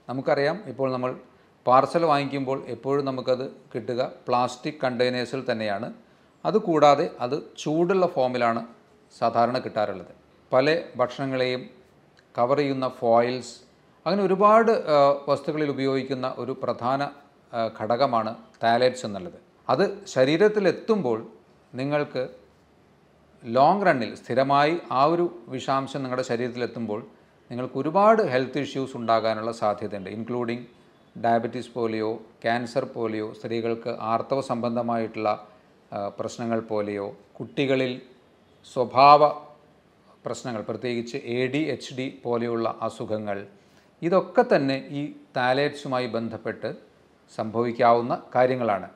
നമുക്കറിയാം, ഇപ്പോൾ നമ്മൾ പാർസൽ വാങ്ങിക്കുമ്പോൾ എപ്പോഴും നമുക്കത് കിട്ടുക പ്ലാസ്റ്റിക് കണ്ടെയ്നേഴ്സിൽ തന്നെയാണ്. അതുകൂടാതെ അത് ചൂടുള്ള ഫോമിലാണ് സാധാരണ കിട്ടാറുള്ളത്. പല ഭക്ഷണങ്ങളെയും കവർ ചെയ്യുന്ന ഫോയിൽസ്, അങ്ങനെ ഒരുപാട് വസ്തുക്കളിൽ ഉപയോഗിക്കുന്ന ഒരു പ്രധാന ഘടകമാണ് താലേറ്റ്സ് എന്നുള്ളത്. അത് ശരീരത്തിലെത്തുമ്പോൾ നിങ്ങൾക്ക് ലോങ് റണ്ണിൽ സ്ഥിരമായി ആ ഒരു വിഷാംശം നിങ്ങളുടെ ശരീരത്തിലെത്തുമ്പോൾ നിങ്ങൾക്ക് ഒരുപാട് ഹെൽത്ത് ഇഷ്യൂസ് ഉണ്ടാകാനുള്ള സാധ്യതയുണ്ട്. ഇൻക്ലൂഡിങ് ഡയബറ്റീസ് പോലെയോ ക്യാൻസർ പോലെയോ, സ്ത്രീകൾക്ക് ആർത്തവ സംബന്ധമായിട്ടുള്ള പ്രശ്നങ്ങൾ പോലെയോ, കുട്ടികളിൽ സ്വഭാവ പ്രശ്നങ്ങൾ പ്രത്യേകിച്ച് ADHD പോലെയുള്ള അസുഖങ്ങൾ, ഇതൊക്കെ തന്നെ ഈ താലേറ്റ്സുമായി ബന്ധപ്പെട്ട് സംഭവിക്കാവുന്ന കാര്യങ്ങളാണ്.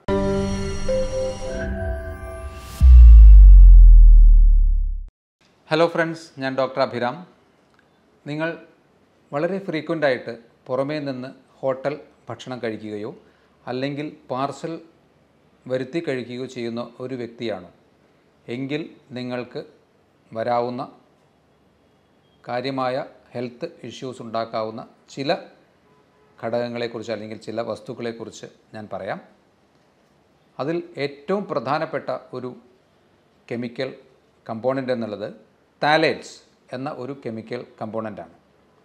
ഹലോ ഫ്രണ്ട്സ്, ഞാൻ ഡോക്ടർ അഭിരാം. നിങ്ങൾ വളരെ ഫ്രീക്വൻ്റായിട്ട് പുറമേ നിന്ന് ഹോട്ടൽ ഭക്ഷണം കഴിക്കുകയോ അല്ലെങ്കിൽ പാർസൽ വരുത്തി കഴിക്കുകയോ ചെയ്യുന്ന ഒരു വ്യക്തിയാണ് എങ്കിൽ നിങ്ങൾക്ക് വരാവുന്ന കാര്യമായ ഹെൽത്ത് ഇഷ്യൂസ് ഉണ്ടാക്കാവുന്ന ചില ഘടകങ്ങളെക്കുറിച്ച് അല്ലെങ്കിൽ ചില വസ്തുക്കളെക്കുറിച്ച് ഞാൻ പറയാം. അതിൽ ഏറ്റവും പ്രധാനപ്പെട്ട ഒരു കെമിക്കൽ കമ്പോണൻ്റ് എന്നുള്ളത് താലേറ്റ്സ് എന്ന ഒരു കെമിക്കൽ കമ്പോണൻ്റാണ്.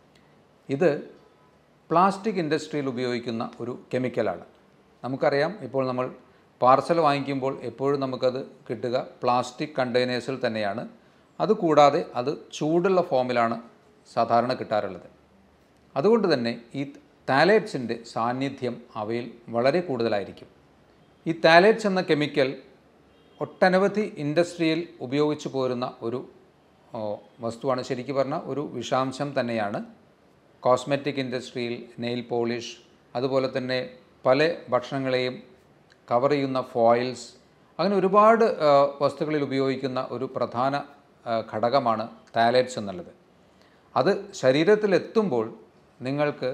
ഇത് പ്ലാസ്റ്റിക് ഇൻഡസ്ട്രിയിൽ ഉപയോഗിക്കുന്ന ഒരു കെമിക്കലാണ്. നമുക്കറിയാം, ഇപ്പോൾ നമ്മൾ പാർസൽ വാങ്ങിക്കുമ്പോൾ എപ്പോഴും നമുക്കത് കിട്ടുക പ്ലാസ്റ്റിക് കണ്ടെയ്നേഴ്സിൽ തന്നെയാണ്. അതുകൂടാതെ അത് ചൂടുള്ള ഫോമിലാണ് സാധാരണ കിട്ടാറുള്ളത്. അതുകൊണ്ട് തന്നെ ഈ താലേറ്റ്സിൻ്റെ സാന്നിധ്യം അവയിൽ വളരെ കൂടുതലായിരിക്കും. ഈ താലേറ്റ്സ് എന്ന കെമിക്കൽ ഒട്ടനവധി ഇൻഡസ്ട്രിയിൽ ഉപയോഗിച്ചു പോരുന്ന ഒരു വസ്തുവാണ്. ശരിക്കും പറഞ്ഞാൽ ഒരു വിഷാംശം തന്നെയാണ്. കോസ്മെറ്റിക് ഇൻഡസ്ട്രിയിൽ നെയിൽ പോളിഷ്, അതുപോലെ തന്നെ പല ഭക്ഷണങ്ങളെയും കവർ ചെയ്യുന്ന ഫോയിൽസ്, അങ്ങനെ ഒരുപാട് വസ്തുക്കളിൽ ഉപയോഗിക്കുന്ന ഒരു പ്രധാന ഘടകമാണ് താലേറ്റ്സ് എന്നുള്ളത്. അത് ശരീരത്തിലെത്തുമ്പോൾ നിങ്ങൾക്ക്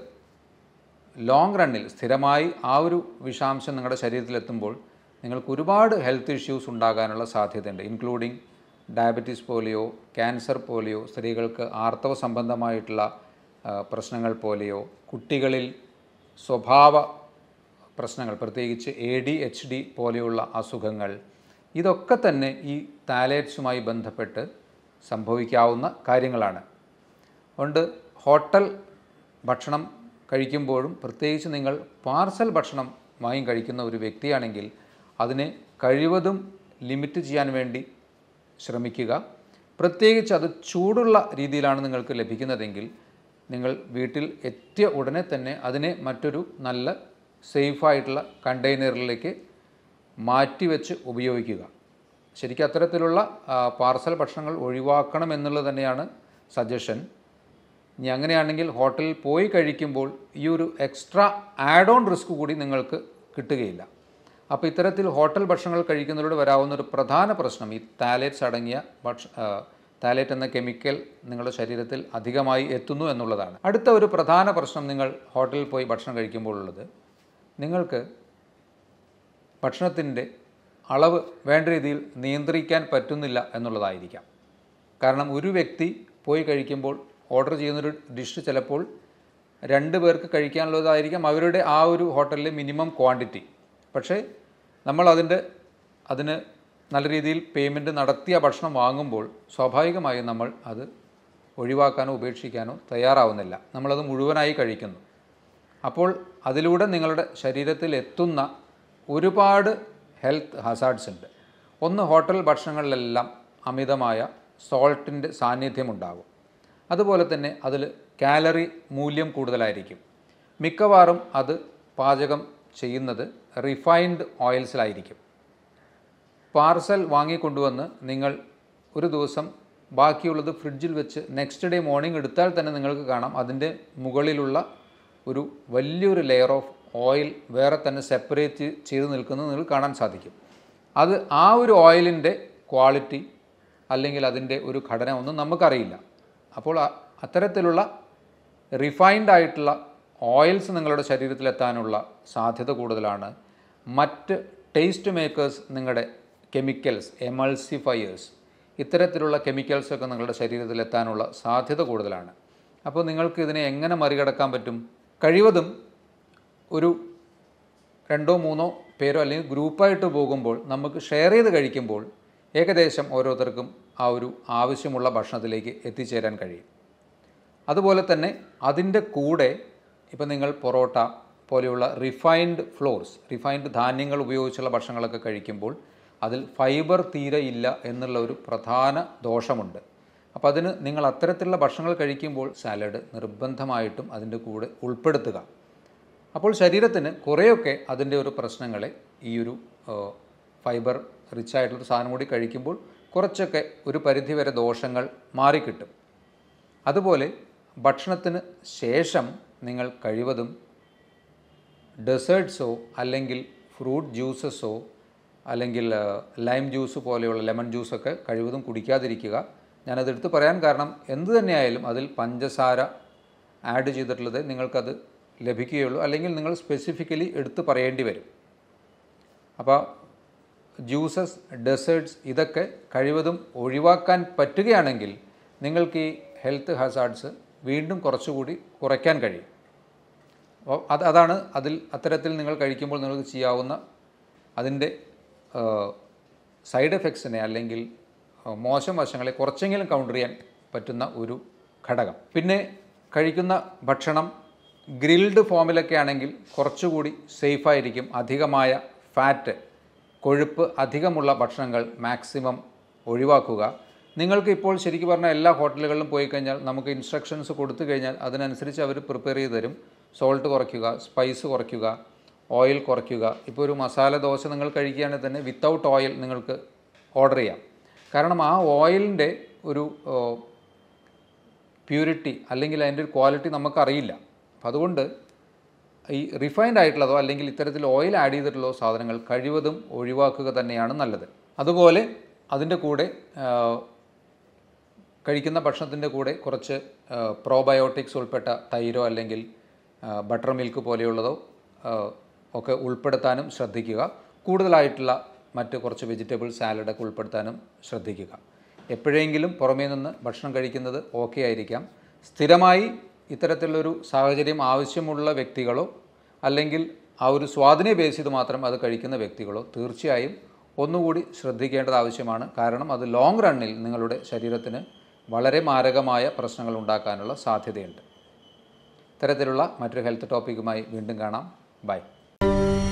ലോങ് റണ്ണിൽ സ്ഥിരമായി ആ ഒരു വിഷാംശം നിങ്ങളുടെ ശരീരത്തിലെത്തുമ്പോൾ നിങ്ങൾക്ക് ഒരുപാട് ഹെൽത്ത് ഇഷ്യൂസ് ഉണ്ടാകാനുള്ള സാധ്യതയുണ്ട്. ഇൻക്ലൂഡിങ് ഡയബറ്റീസ് പോലെയോ ക്യാൻസർ പോലെയോ, സ്ത്രീകൾക്ക് ആർത്തവ സംബന്ധമായിട്ടുള്ള പ്രശ്നങ്ങൾ പോലെയോ, കുട്ടികളിൽ സ്വഭാവ പ്രശ്നങ്ങൾ പ്രത്യേകിച്ച് ADHD പോലെയുള്ള അസുഖങ്ങൾ, ഇതൊക്കെ തന്നെ ഈ താലേറ്റ്സുമായി ബന്ധപ്പെട്ട് സംഭവിക്കാവുന്ന കാര്യങ്ങളാണ്. അതുകൊണ്ട് ഹോട്ടൽ ഭക്ഷണം കഴിക്കുമ്പോഴും, പ്രത്യേകിച്ച് നിങ്ങൾ പാർസൽ ഭക്ഷണം വാങ്ങി കഴിക്കുന്ന ഒരു വ്യക്തിയാണെങ്കിൽ അതിനെ കഴിവതും ലിമിറ്റ് ചെയ്യാൻ വേണ്ടി ശ്രമിക്കുക. പ്രത്യേകിച്ച് അത് ചൂടുള്ള രീതിയിലാണ് നിങ്ങൾക്ക് ലഭിക്കുന്നതെങ്കിൽ നിങ്ങൾ വീട്ടിൽ എത്തിയ ഉടനെ തന്നെ അതിനെ മറ്റൊരു നല്ല സേഫായിട്ടുള്ള കണ്ടെയ്നറിലേക്ക് മാറ്റിവെച്ച് ഉപയോഗിക്കുക. ശരിക്കും അത്തരത്തിലുള്ള പാർസൽ ഭക്ഷണങ്ങൾ ഒഴിവാക്കണം എന്നുള്ളത് തന്നെയാണ് സജഷൻ. ഇനി അങ്ങനെയാണെങ്കിൽ ഹോട്ടലിൽ പോയി കഴിക്കുമ്പോൾ ഈ ഒരു എക്സ്ട്രാ ആഡ് ഓൺ റിസ്ക് കൂടി നിങ്ങൾക്ക് കിട്ടുകയില്ല. അപ്പോൾ ഇത്തരത്തിൽ ഹോട്ടൽ ഭക്ഷണങ്ങൾ കഴിക്കുന്നതിലൂടെ വരാവുന്ന ഒരു പ്രധാന പ്രശ്നം ഈ താലേറ്റ്സ് അടങ്ങിയ താലേറ്റ് എന്ന കെമിക്കൽ നിങ്ങളുടെ ശരീരത്തിൽ അധികമായി എത്തുന്നു എന്നുള്ളതാണ്. അടുത്ത ഒരു പ്രധാന പ്രശ്നം നിങ്ങൾ ഹോട്ടലിൽ പോയി ഭക്ഷണം കഴിക്കുമ്പോൾ ഉള്ളത്, നിങ്ങൾക്ക് ഭക്ഷണത്തിൻ്റെ അളവ് വേണ്ട രീതിയിൽ നിയന്ത്രിക്കാൻ പറ്റുന്നില്ല എന്നുള്ളതായിരിക്കാം. കാരണം ഒരു വ്യക്തി പോയി കഴിക്കുമ്പോൾ ഓർഡർ ചെയ്യുന്നൊരു ഡിഷ് ചിലപ്പോൾ 2 പേർക്ക് കഴിക്കാനുള്ളതായിരിക്കാം അവരുടെ ആ ഒരു ഹോട്ടലിലെ മിനിമം ക്വാണ്ടിറ്റി. പക്ഷേ നമ്മൾ അതിന് നല്ല രീതിയിൽ പേയ്മെൻറ്റ് നടത്തിയ ഭക്ഷണം വാങ്ങുമ്പോൾ സ്വാഭാവികമായും നമ്മൾ അത് ഒഴിവാക്കാനോ ഉപേക്ഷിക്കാനോ തയ്യാറാവുന്നില്ല. നമ്മളത് മുഴുവനായി കഴിക്കുന്നു. അപ്പോൾ അതിലൂടെ നിങ്ങളുടെ ശരീരത്തിൽ എത്തുന്ന ഒരുപാട് ഹെൽത്ത് ഹസാർഡ്സ് ഉണ്ട്. ഒന്ന്, ഹോട്ടൽ ഭക്ഷണങ്ങളിലെല്ലാം അമിതമായ സോൾട്ടിൻ്റെ സാന്നിധ്യമുണ്ടാകും. അതുപോലെ തന്നെ അതിൽ കാലറി മൂല്യം കൂടുതലായിരിക്കും. മിക്കവാറും അത് പാചകം ചെയ്യുന്നത് റിഫൈൻഡ് ഓയിൽസിലായിരിക്കും. പാർസൽ വാങ്ങിക്കൊണ്ടുവന്ന് നിങ്ങൾ ഒരു ദിവസം ബാക്കിയുള്ളത് ഫ്രിഡ്ജിൽ വെച്ച് നെക്സ്റ്റ് ഡേ മോർണിംഗ് എടുത്താൽ തന്നെ നിങ്ങൾക്ക് കാണാം അതിൻ്റെ മുകളിലുള്ള ഒരു വലിയൊരു ലെയർ ഓഫ് ഓയിൽ വേറെ തന്നെ സെപ്പറേറ്റ് ചെയ്ത് നിൽക്കുന്നത് നിങ്ങൾക്ക് കാണാൻ സാധിക്കും. അത് ആ ഒരു ഓയിലിൻ്റെ ക്വാളിറ്റി അല്ലെങ്കിൽ അതിൻ്റെ ഒരു ഘടന ഒന്നും നമുക്കറിയില്ല. അപ്പോൾ അത്തരത്തിലുള്ള റിഫൈൻഡ് ആയിട്ടുള്ള ഓയിൽസ് നിങ്ങളുടെ ശരീരത്തിലെത്താനുള്ള സാധ്യത കൂടുതലാണ്. മറ്റ് ടേസ്റ്റ് മേക്കേഴ്സ്, നിങ്ങളുടെ കെമിക്കൽസ്, എമൾസിഫയേഴ്സ്, ഇത്തരത്തിലുള്ള കെമിക്കൽസൊക്കെ നിങ്ങളുടെ ശരീരത്തിലെത്താനുള്ള സാധ്യത കൂടുതലാണ്. അപ്പോൾ നിങ്ങൾക്ക് ഇതിനെ എങ്ങനെ മറികടക്കാൻ പറ്റും? കഴിവതും ഒരു 2-3 പേരോ അല്ലെങ്കിൽ ഗ്രൂപ്പായിട്ട് പോകുമ്പോൾ നമുക്ക് ഷെയർ ചെയ്ത് കഴിക്കുമ്പോൾ ഏകദേശം ഓരോരുത്തർക്കും ആ ഒരു ആവശ്യമുള്ള ഭക്ഷണത്തിലേക്ക് എത്തിച്ചേരാൻ കഴിയും. അതുപോലെ തന്നെ അതിൻ്റെ കൂടെ ഇപ്പോൾ നിങ്ങൾ പൊറോട്ട പോലെയുള്ള റിഫൈൻഡ് ധാന്യങ്ങൾ ഉപയോഗിച്ചുള്ള ഭക്ഷണങ്ങളൊക്കെ കഴിക്കുമ്പോൾ അതിൽ ഫൈബർ തീരെ ഇല്ല എന്നുള്ള ഒരു പ്രധാന ദോഷമുണ്ട്. അപ്പോൾ അതിന് നിങ്ങൾ അത്തരത്തിലുള്ള ഭക്ഷണങ്ങൾ കഴിക്കുമ്പോൾ സാലഡ് നിർബന്ധമായിട്ടും അതിൻ്റെ കൂടെ ഉൾപ്പെടുത്തുക. അപ്പോൾ ശരീരത്തിന് കുറേയൊക്കെ അതിൻ്റെ ഒരു പ്രശ്നങ്ങളെ ഈ ഒരു ഫൈബർ റിച്ച് ആയിട്ടുള്ളൊരു സാധനം കൂടി കഴിക്കുമ്പോൾ കുറച്ചൊക്കെ ഒരു പരിധിവരെ ദോഷങ്ങൾ മാറിക്കിട്ടും. അതുപോലെ ഭക്ഷണത്തിന് ശേഷം നിങ്ങൾ കഴിവതും ഡെസേർട്ട്സോ അല്ലെങ്കിൽ ഫ്രൂട്ട് ജ്യൂസസോ അല്ലെങ്കിൽ ലൈം ജ്യൂസ് പോലെയുള്ള ലെമൺ ജ്യൂസൊക്കെ കഴിവതും കുടിക്കാതിരിക്കുക. ഞാനതെടുത്ത് പറയാൻ കാരണം എന്തു തന്നെയായാലും അതിൽ പഞ്ചസാര ആഡ് ചെയ്തിട്ടുള്ളത് നിങ്ങൾക്കത് ലഭിക്കുകയുള്ളൂ, അല്ലെങ്കിൽ നിങ്ങൾ സ്പെസിഫിക്കലി എടുത്ത് പറയേണ്ടി വരും. അപ്പോൾ ജ്യൂസസ്, ഡെസേർട്ട്സ് ഇതൊക്കെ കഴിവതും ഒഴിവാക്കാൻ പറ്റുകയാണെങ്കിൽ നിങ്ങൾക്ക് ഈ ഹെൽത്ത് ഹസാർഡ്സ് വീണ്ടും കുറച്ചുകൂടി കുറയ്ക്കാൻ കഴിയും. അപ്പോൾ അതാണ് അത്തരത്തിൽ നിങ്ങൾ കഴിക്കുമ്പോൾ നിങ്ങൾക്ക് ചെയ്യാവുന്ന അതിൻ്റെ സൈഡ് എഫക്ട്സിനെ അല്ലെങ്കിൽ മോശം വശങ്ങളെ കുറച്ചെങ്കിലും കൗണ്ടർ ചെയ്യാൻ പറ്റുന്ന ഒരു ഘടകം. പിന്നെ കഴിക്കുന്ന ഭക്ഷണം ഗ്രിൽഡ് ഫോമിലൊക്കെ ആണെങ്കിൽ കുറച്ചുകൂടി സേഫായിരിക്കും. അധികമായ ഫാറ്റ്, കൊഴുപ്പ് അധികമുള്ള ഭക്ഷണങ്ങൾ മാക്സിമം ഒഴിവാക്കുക. നിങ്ങൾക്ക് ഇപ്പോൾ ശരിക്കും പറഞ്ഞാൽ എല്ലാ ഹോട്ടലുകളിലും പോയി കഴിഞ്ഞാൽ നമുക്ക് ഇൻസ്ട്രക്ഷൻസ് കൊടുത്തു കഴിഞ്ഞാൽ അതിനനുസരിച്ച് അവർ പ്രിപ്പയർ ചെയ്ത് തരും. സോൾട്ട് കുറയ്ക്കുക, സ്പൈസ് കുറയ്ക്കുക, ഓയിൽ കുറയ്ക്കുക. ഇപ്പോൾ ഒരു മസാല ദോശ നിങ്ങൾ കഴിക്കുകയാണെങ്കിൽ തന്നെ വിത്തൗട്ട് ഓയിൽ നിങ്ങൾക്ക് ഓർഡർ ചെയ്യാം. കാരണം ആ ഓയിലിൻ്റെ ഒരു പ്യൂരിറ്റി അല്ലെങ്കിൽ അതിൻ്റെ ഒരു ക്വാളിറ്റി നമുക്കറിയില്ല. അപ്പം അതുകൊണ്ട് ഈ റിഫൈൻഡ് ആയിട്ടുള്ളതോ അല്ലെങ്കിൽ ഇത്തരത്തിൽ ഓയിൽ ആഡ് ചെയ്തിട്ടുള്ള സാധനങ്ങൾ കഴിവതും ഒഴിവാക്കുക തന്നെയാണ് നല്ലത്. അതുപോലെ അതിൻ്റെ കൂടെ കഴിക്കുന്ന ഭക്ഷണത്തിൻ്റെ കൂടെ കുറച്ച് പ്രോബയോട്ടിക്സ് ഉൾപ്പെട്ട തൈരോ അല്ലെങ്കിൽ ബട്ടർ മിൽക്ക് പോലെയുള്ളതോ ഒക്കെ ഉൾപ്പെടുത്താനും ശ്രദ്ധിക്കുക. കൂടുതലായിട്ടുള്ള മറ്റ് കുറച്ച് വെജിറ്റബിൾ സാലഡൊക്കെ ഉൾപ്പെടുത്താനും ശ്രദ്ധിക്കുക. എപ്പോഴെങ്കിലും പുറമേ നിന്ന് ഭക്ഷണം കഴിക്കുന്നത് ഓക്കെ ആയിരിക്കാം. സ്ഥിരമായി ഇത്തരത്തിലുള്ളൊരു സാഹചര്യം ആവശ്യമുള്ള വ്യക്തികളോ അല്ലെങ്കിൽ ആ ഒരു സ്വാദിനെ ബേസ് ചെയ്ത് മാത്രം അത് കഴിക്കുന്ന വ്യക്തികളോ തീർച്ചയായും ഒന്നുകൂടി ശ്രദ്ധിക്കേണ്ടത് ആവശ്യമാണ്. കാരണം അത് ലോങ് റണ്ണിൽ നിങ്ങളുടെ ശരീരത്തിന് വളരെ മാരകമായ പ്രശ്നങ്ങൾ ഉണ്ടാക്കാനുള്ള സാധ്യതയുണ്ട്. ഇത്തരത്തിലുള്ള മറ്റൊരു ഹെൽത്ത് ടോപ്പിക്കുമായി വീണ്ടും കാണാം. ബൈ.